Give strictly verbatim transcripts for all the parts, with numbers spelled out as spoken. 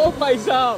ओ भाई साहब,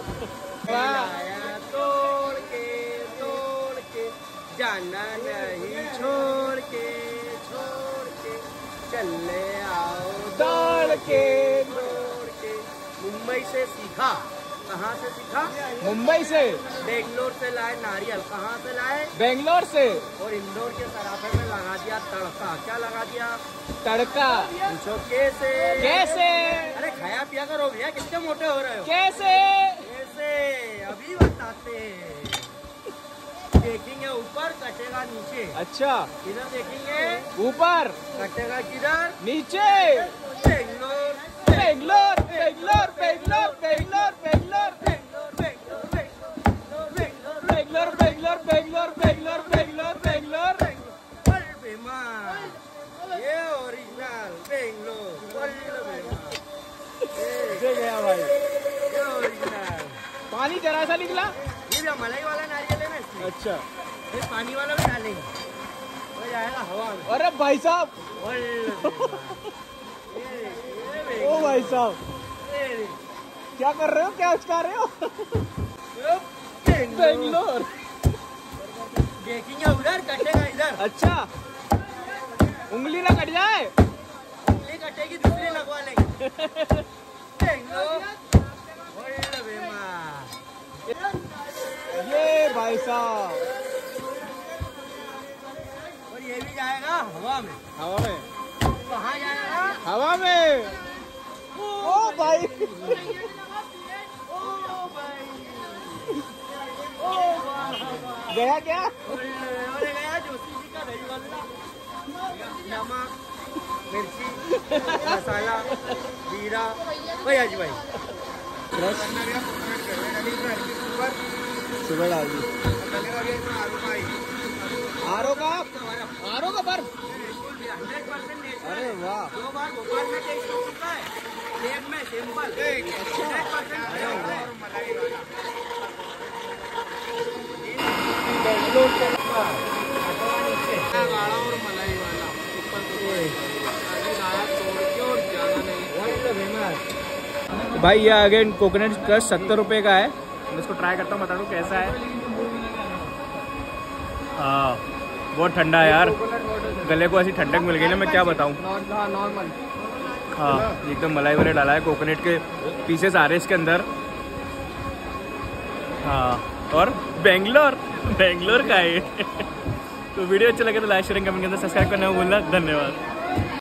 तोड़ के तोड़ के जाना नहीं, छोड़ के छोड़ के चले आओ दौड़ के। दौड़ के। मुंबई से सीखा, कहाँ से सीखा? मुंबई से। बेंगलोर से लाए नारियल, कहाँ से लाए? बेंगलोर से। और इंदौर के सराफे में लगा दिया तड़का। क्या लगा दिया? तड़का। पूछो कैसे? कैसे? अरे खाया पिया करो भैया, कितने मोटे हो रहे हो? कैसे? कैसे अभी बताते। देखेंगे ऊपर, कटेगा नीचे। अच्छा, किधर देखेंगे? ऊपर। कटेगा किधर? नीचे। बेंगलोर बेंगलोर बेंगलोर बेंगलोर बेंगलोर बेंगलोर बेंगलोर बेंगलोर बेंगलोर बेंगलोर बेंगलोर बेंगलोर। ये ओरिजिनल बेंगलोर गया भाई, ये ओरिजिनल। पानी जरा सा निकला। ये भी मलाई वाला नारियल है ना इसमें। अच्छा, ये पानी वाला भी डालेंगे, हो जाएगा हवा में। अरे भाई साहब, ओ भाई साहब, क्या कर रहे हो? क्या उचका रहे हो? बेंगलोर। देखेंगे उधर, कटेगा इधर। अच्छा, उंगली ना कट जाए। उंगली कटेगी, दूसरी लगवा लेंगे। बेंगलोर ये भाई साहब, और ये भी जाएगा हवा में। हवा में। कहाँ जाएगा? हवा में। ओ भाई, गया क्या? अरे गया जोशी जी का दही बल्ला। नमक, मिर्ची, मसाला, जीरा। भाई आज भाई सुबह डाल दी। आरो का आरो का बर्फ। अरे वाह, दो बार भोपाल में टेस्ट हो चुका है, सेब में सिंपल। भाई ये अगेन कोकोनट क्रश सत्तर रुपए का है। मैं इसको ट्राई करता हूँ, बता दूँ कैसा है। हाँ, बहुत ठंडा है यार, गले को ऐसी ठंडक मिल गई ना, मैं क्या बताऊँ। नॉर्मल। हाँ, एकदम मलाई वाले डाला है, कोकोनट के पीसेस आ रहे हैं इसके अंदर। हाँ, और बेंगलोर बेंगलोर का है। तो वीडियो अच्छा लगे तो लाइक शेयर कमेंट करना, सब्सक्राइब करना भूलना। धन्यवाद।